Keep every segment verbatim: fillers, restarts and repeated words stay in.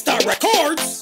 Star Records.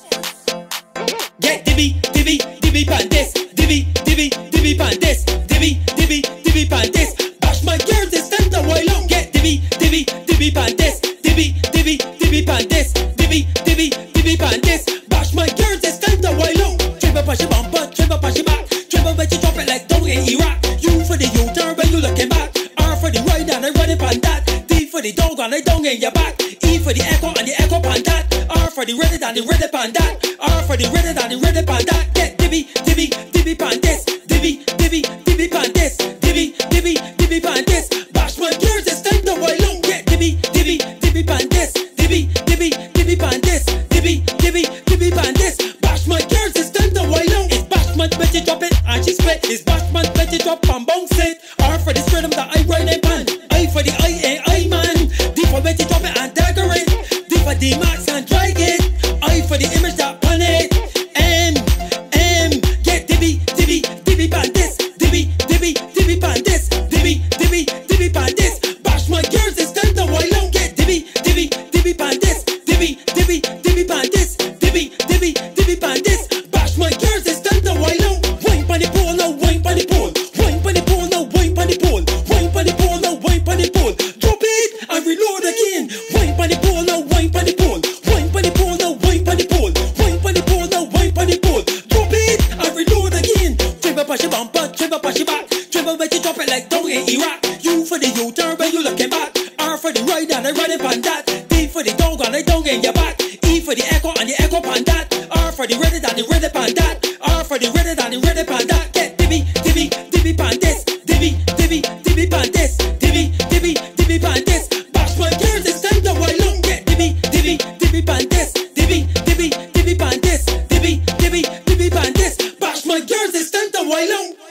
Get Dibby, Dibby, Dibby pan this. Dibby, Dibby, Dibby pan this. Dibby, Dibby, Dibby pan this. Bash my girls, it's time to wild out. Get Dibby, Dibby, Dibby pan this. Dibby, Dibby, Dibby pan this. Dibby, Dibby, Dibby pan this. Bash my girls, it's time to wild out. Trip up on your bumper, trip up on your back. Trip up when you drop it like down in Iraq. U for the U-turn when you looking back. R for the ride and I run it pan that. D for the dog and I down in your back. E for the echo and the echo pan that. R for the ready and the ready pan that. R for the ready and the ready pan that. Get Dibby, Dibby, Dibby pan this. Dibby, Dibby, Dibby pan this. Dibby, Dibby, Dibby pan this. Bash my girls, it's time to wild out. Get Dibby, Dibby, Dibby pan this. Dibby, Dibby, Dibby pan this. Dibby, Dibby, Dibby pan this. Bash my girls, it's time to wild out. It's bash man, bet you drop it and she split. It's bash man, bet you drop and bounce it. R for the rhythm that I ride and pan. I for the I and I man. D for bet you drop it and dagger it. D for the max and drag it. I for the image that pan it. M, M, get Dibby, Dibby, Dibby pan this. Dibby, Dibby, Dibby pan this. Dibby, Dibby, Dibby pan this. Bash my girls, it's time to wild out. Get Dibby, Dibby, Dibby pan this. Dibby, Dibby, Dibby pan this. Dibby, Dibby, Dibby pan this. Bash my girls, it's time to wild out. Wine pon the pole now, wine pon the pole. Wine pon the pole now, wine pon the pole. Wine pon the pole now, wine pon the pole. Drop it and reload again. Wine pon the pole now, wine pon the pole. Wine pon the pole now, wine pon the pole. Wine pon the pole now, wine pon the pole. Drop it and reload again. Trip up on your bumper, trip up on your back. Trip up when you drop it like down in Iraq. U for the U-turn when you looking back. R for the ride and I run it pan that. D for the dog and I down in your back. E for the echo and the echo pan that. R for the ready and the ready pan that. R for the ready and the ready pan that. Get Dibby, Dibby, Dibby pan this. Dibby, Dibby, Dibby pan this. Dibby, Dibby, Dibby pan this. Bash my girls, it's time to wild out. Get Dibby, Dibby, Dibby pan this. Dibby, Dibby, Dibby pan this. Dibby, Dibby, Dibby pan this. Bash my girls, it's time to wild out.